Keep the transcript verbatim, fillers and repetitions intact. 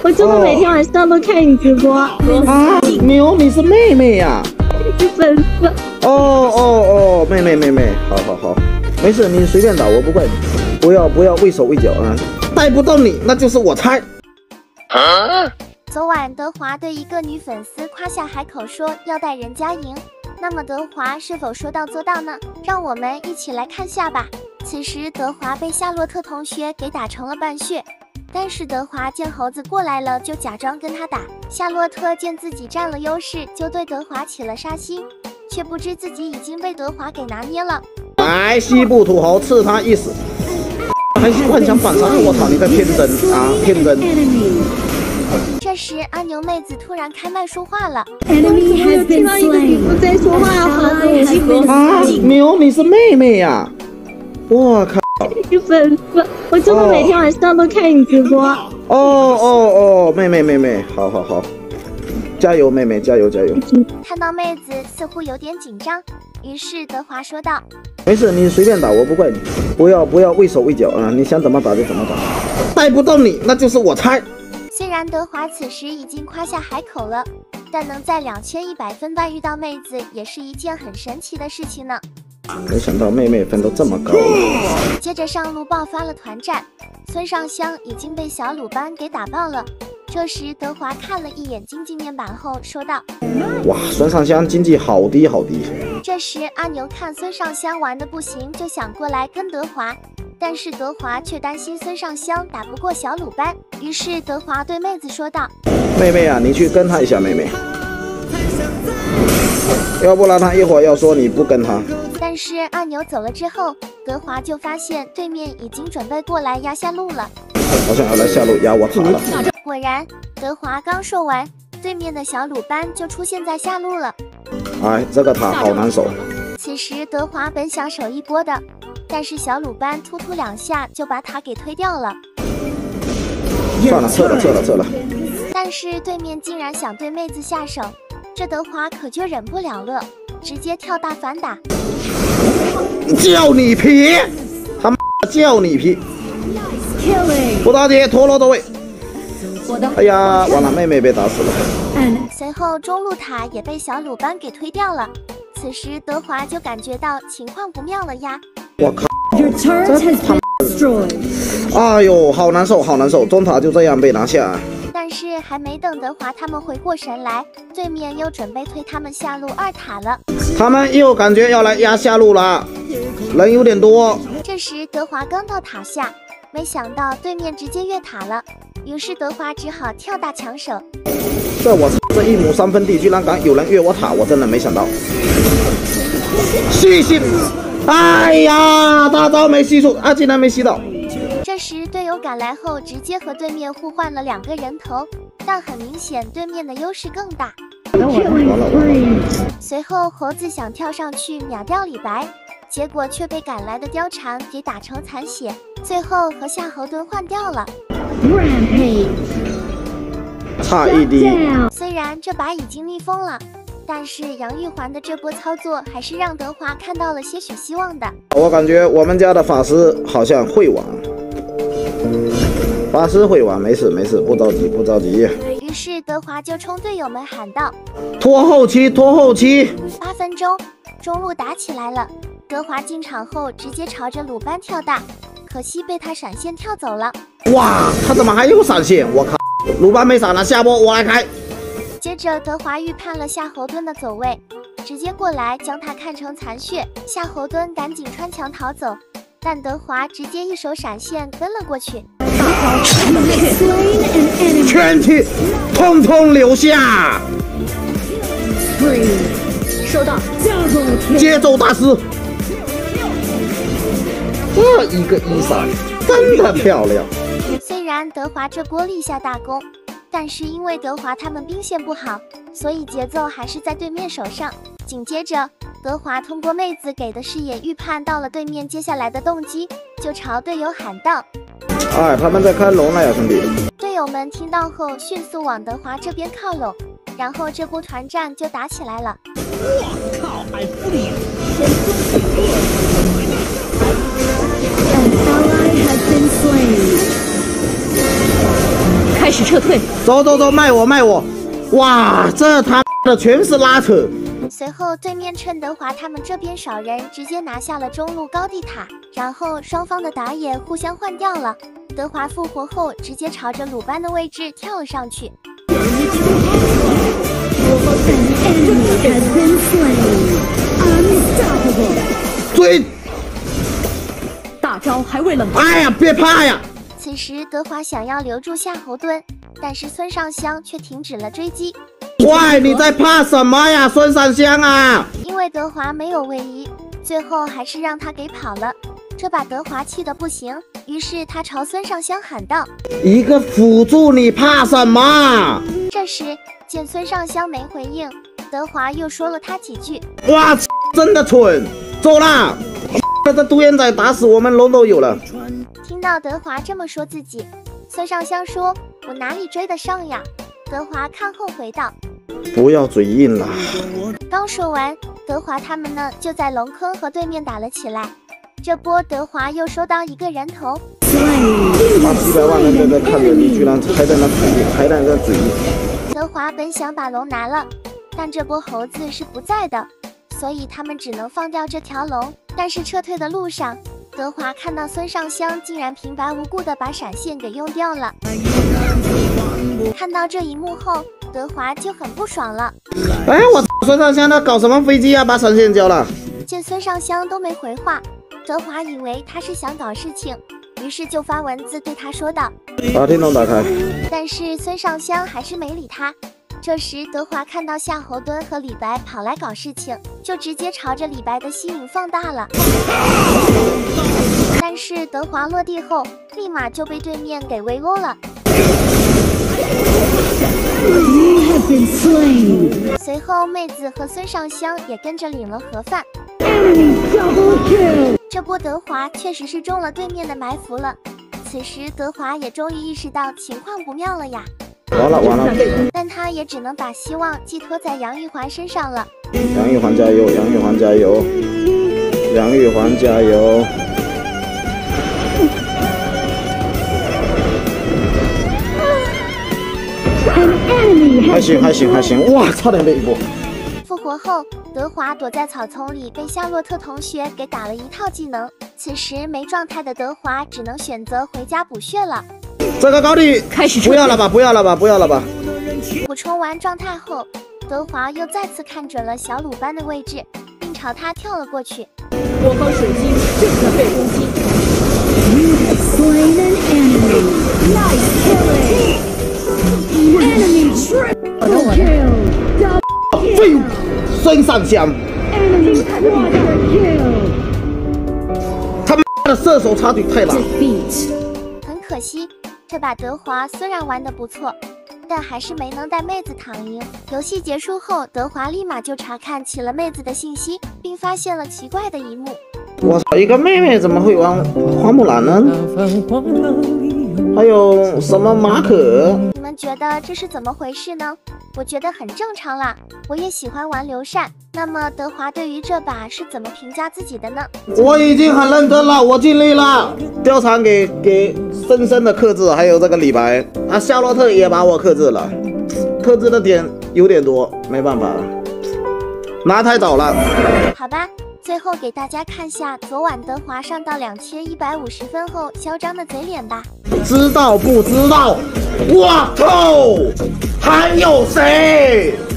我真的每天晚上都看你直播。 啊，牛，你是妹妹呀？ 是粉丝。 哦哦哦，妹妹妹妹，好好好，没事，你随便打，我不怪你。不要不要畏手畏脚啊，带不到你那就是我猜。 啊、昨晚德华对一个女粉丝夸下海口说要带人家赢，那么德华是否说到做到呢？让我们一起来看下吧。此时德华被夏洛特同学给打成了半血。但是德华见猴子过来了，就假装跟他打。夏洛特见自己占了优势，就对德华起了杀心，却不知自己已经被德华给拿捏了。 来，西部土豪刺他一死，还幻想反杀！我操，你在天真啊，天真！ 这时阿牛妹子突然开麦说话了。 我听到一个女生在说话， 啊，牛，你是妹妹呀？我靠！ 是粉丝，我真的每天晚上都看你直播。 哦哦哦，妹妹妹妹，好好好，加油妹妹，加油加油！ 看到妹子似乎有点紧张，于是德华说道：“ 没事，你随便打，我不怪你。不要不要畏手畏脚啊，你想怎么打就怎么打，带不到你那就是我猜。” 虽然德华此时已经夸下海口了，但能在两千一百分段遇到妹子，也是一件很神奇的事情呢。 没想到妹妹分都这么高了。 接着上路爆发了团战，孙尚香已经被小鲁班给打爆了。这时德华看了一眼经济面板后说道：“ 哇，孙尚香经济好低好低。” 这时阿牛看孙尚香玩的不行，就想过来跟德华，但是德华却担心孙尚香打不过小鲁班，于是德华对妹子说道：“ 妹妹啊，你去跟他一下，妹妹，要不然他一会儿要说你不跟他。” 但是阿牛走了之后，德华就发现对面已经准备过来压下路了， 好像要来下路压我塔了。 果然，德华刚说完，对面的小鲁班就出现在下路了。 哎，这个塔好难守。 此时德华本想守一波的，但是小鲁班突突两下就把塔给推掉了。 算了，撤了，撤了，撤了。 但是对面竟然想对妹子下手，这德华可就忍不了了，直接跳大反打。 叫你皮，他妈叫你皮！不打铁，陀螺到位。哎呀，完了，妹妹被打死了。 随后中路塔也被小鲁班给推掉了。此时德华就感觉到情况不妙了呀！ 我靠，这他妈！哎呦，好难受，好难受，中塔就这样被拿下。 但是还没等德华他们回过神来，对面又准备推他们下路二塔了。 他们又感觉要来压下路了，人有点多。 这时德华刚到塔下，没想到对面直接越塔了，于是德华只好跳大抢手。 这我操，这一亩三分地居然敢有人越我塔，我真的没想到。细心，哎呀，大招没吸住，啊，竟然没吸到。 这时队友赶来后，直接和对面互换了两个人头，但很明显对面的优势更大。 完了完了！ 随后猴子想跳上去秒掉李白，结果却被赶来的貂蝉给打成残血，最后和夏侯惇换掉了。 差一滴。 虽然这把已经逆风了，但是杨玉环的这波操作还是让德华看到了些许希望的。 我感觉我们家的法师好像会玩，法师会玩，没事没事，不着急不着急。 于是德华就冲队友们喊道：“ 拖后期，拖后期！” 八分钟，中路打起来了。德华进场后直接朝着鲁班跳大，可惜被他闪现跳走了。 哇，他怎么还有闪现？我靠，鲁班没闪了，下波我来开。 接着德华预判了夏侯惇的走位，直接过来将他看成残血。夏侯惇赶紧穿墙逃走，但德华直接一手闪现跟了过去。 全体通通留下！ 收到， 节奏大师，这一个一闪真的漂亮。 虽然德华这波立下大功，但是因为德华他们兵线不好，所以节奏还是在对面手上。紧接着，德华通过妹子给的视野预判到了对面接下来的动机，就朝队友喊道：“ 哎，他们在开龙了呀，兄弟！” 队友们听到后迅速往德华这边靠拢，然后这波团战就打起来了。 我靠，还不理！ An ally has been slain. 开始撤退。 走走走，卖我卖我！哇，这他妈的全是拉扯。 随后，对面趁德华他们这边少人，直接拿下了中路高地塔，然后双方的打野互相换掉了。德华复活后，直接朝着鲁班的位置跳了上去。 追！ 大招还未冷。 哎呀，别怕呀！ 此时，德华想要留住夏侯惇，但是孙尚香却停止了追击。 喂，你在怕什么呀，孙尚香啊？ 因为德华没有位移，最后还是让他给跑了，这把德华气得不行。于是他朝孙尚香喊道：“ 一个辅助，你怕什么？” 这时见孙尚香没回应，德华又说了他几句。 哇，真的蠢！走啦！这独眼仔打死我们龙都有了。 听到德华这么说自己，孙尚香说：“我哪里追得上呀？”德华看后回道：“ 不要嘴硬了。” 刚说完，德华他们呢就在龙坑和对面打了起来。这波德华又收到一个人头， 八几百万人在这看着你，居然还在那嘴，还在那嘴硬。 德华本想把龙拿了，但这波猴子是不在的，所以他们只能放掉这条龙。但是撤退的路上，德华看到孙尚香竟然平白无故的把闪现给用掉了。看到这一幕后，德华就很不爽了。 哎，我孙尚香他搞什么飞机啊？把闪现交了。 见孙尚香都没回话，德华以为他是想搞事情，于是就发文字对他说道：“ 把电动打开。” 但是孙尚香还是没理他。这时德华看到夏侯惇和李白跑来搞事情，就直接朝着李白的吸引放大了。但是德华落地后，立马就被对面给围殴了。随后妹子和孙尚香也跟着领了盒饭。这波德华确实是中了对面的埋伏了。此时德华也终于意识到情况不妙了呀。 完了完了！ 但他也只能把希望寄托在杨玉环身上了。 杨玉环加油！杨玉环加油！杨玉环加油！还行还行还行！哇，差点被一波。 复活后，德华躲在草丛里，被夏洛特同学给打了一套技能。此时没状态的德华只能选择回家补血了。 这个高地开始不要了吧，不要了吧，不要了吧。 补充完状态后，德华又再次看准了小鲁班的位置，并朝他跳了过去。 我方水晶正在被攻击。 废物，孙尚香，他妈的射手差距太大。 很可惜，这把德华虽然玩得不错，但还是没能带妹子躺赢。游戏结束后，德华立马就查看起了妹子的信息，并发现了奇怪的一幕。 我操，一个妹妹怎么会玩花木兰呢？还有什么马可？ 你们觉得这是怎么回事呢？我觉得很正常啦，我也喜欢玩刘禅。那么德华对于这把是怎么评价自己的呢？ 我已经很认真了，我尽力了。貂蝉给给深深的克制，还有这个李白啊，夏洛特也把我克制了，克制的点有点多，没办法，拿太早了。 好吧。最后给大家看下昨晚德华上到两千一百五十分后嚣张的嘴脸吧。 知道不知道？我操！还有谁？